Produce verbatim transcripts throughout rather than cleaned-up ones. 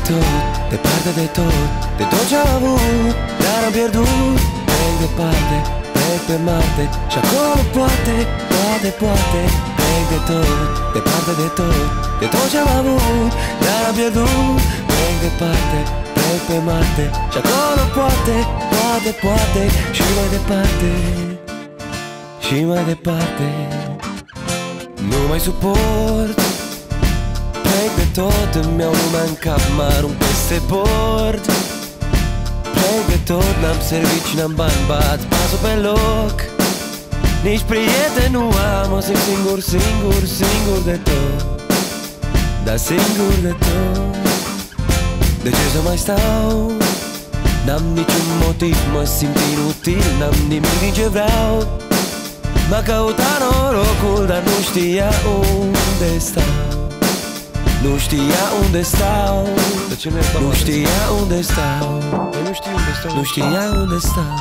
tot, departe de tot, de tot ce-am avut, dar am pierdut. Plec departe, plec pe Marte și acolo poate, poate, poate. Plec de tot, departe de tot, de tot ce-am avut, dar am pierdut. Plec departe, plec pe Marte și acolo poate, poate, poate. Și mai departe, și mai departe. Nu mai suport. Plec de tot, îmi iau lumea în cap, mă arunc peste bord. Plec de tot, n-am servici, n-am bani, bat pasul pe loc. Nici prieten nu am, o simt singur, singur, singur de tot. Dar singur de tot. De ce să mai stau? N-am niciun motiv, mă simt inutil, n-am nimic din ce vreau. M-a căutat norocul, dar nu știa unde stau. Nu știa unde stau. De ce nu, nu știa unde stau. Eu nu știu unde stau. Nu știa unde stau.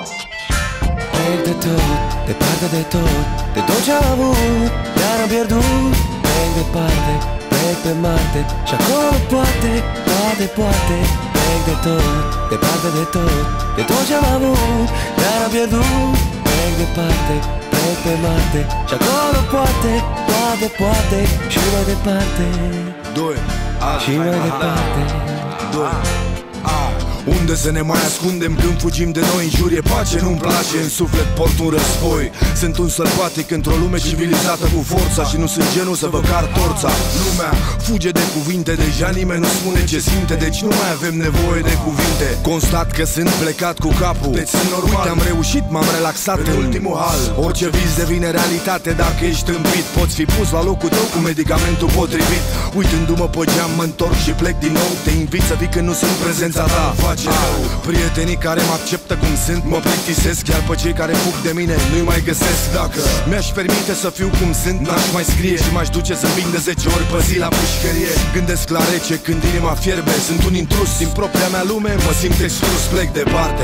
Plec de tot, departe de tot, de tot ce-am avut, dar am pierdut. Plec departe, plec pe Marte și acolo poate, poate, poate. Plec de tot, departe de tot, de tot ce-am avut, dar am pierdut. Plec departe, plec pe Marte și acolo poate, poate, poate. Și mai departe, doi, și mai departe. doi, unde să ne mai ascundem când fugim de noi? În jur e pace, nu-mi place, în suflet port un război. Sunt un sălbatic într-o lume civilizată cu forța și nu sunt genul să vă car torța. Lumea fuge de cuvinte, deja nimeni nu spune ce simte, deci nu mai avem nevoie de cuvinte. Constat că sunt plecat cu capul, deci sunt normal. Uite, am reușit, m-am relaxat în ultimul hal. Orice vis devine realitate dacă ești împit. Poți fi pus la locul tău cu medicamentul potrivit. Uitându-mă pe geam, mă întorc și plec din nou. Te invit să vii când nu sunt prezența ta. Prietenii care mă acceptă cum sunt mă plictisesc, iar pe cei care fug de mine nu-i mai găsesc. Dacă mi-aș permite să fiu cum sunt, n-aș mai scrie și m-aș duce să vin de zece ori pe zi la pușcărie. Gândesc la rece când inima fierbe, sunt un intrus din propria mea lume, mă simt exclus, plec departe.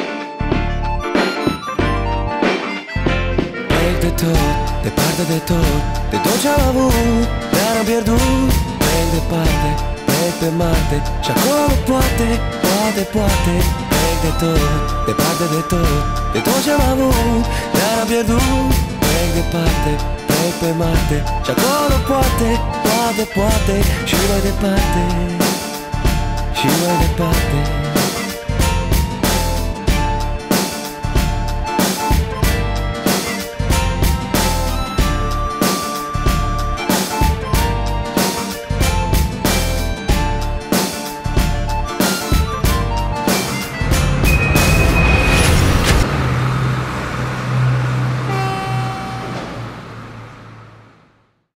Plec de tot, departe de tot, de tot ce-am avut, dar am pierdut. Plec departe, plec pe Marte și acolo poate, poate, poate. Plec de tot, departe de tot, de tot ce-am avut, dar am pierdut. Plec departe, plec pe Marte și acolo poate, poate, poate. Și mai departe, și mai departe.